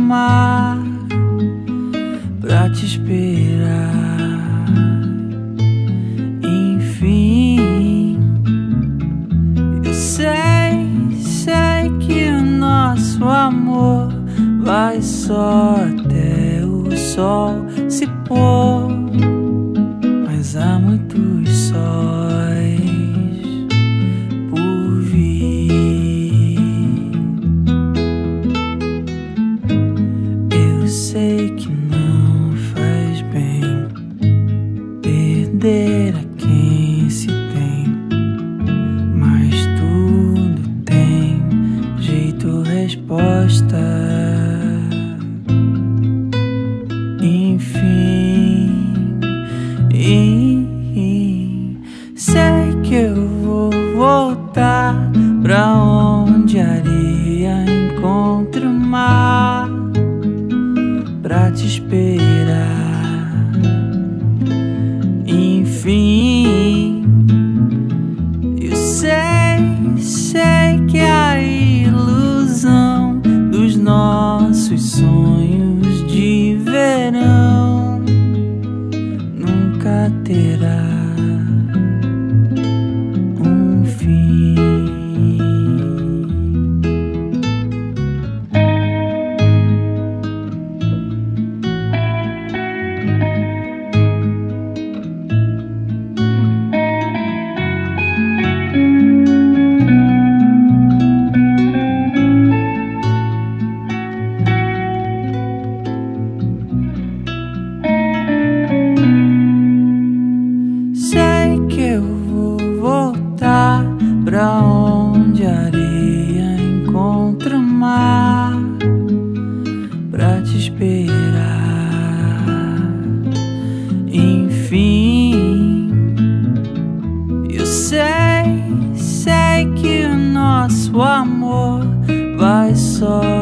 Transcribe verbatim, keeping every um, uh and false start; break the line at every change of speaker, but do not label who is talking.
mar pra te esperar. Enfim, eu sei, sei que o nosso amor vai só até o sol se pôr, mas há muitos sóis por vir. Eu sei que não faz bem perder a quem se tem, mas tudo tem jeito, resposta. Enfim, e, sei que eu vou voltar pra onde a areia encontra o mar pra te esperar. Enfim, eu sei, sei que a ilusão dos nossos sonhos de verão nunca terá um fim. Sei que eu vou voltar pra onde a areia encontra o mar pra te esperar. Enfim, eu sei, sei que o nosso amor vai só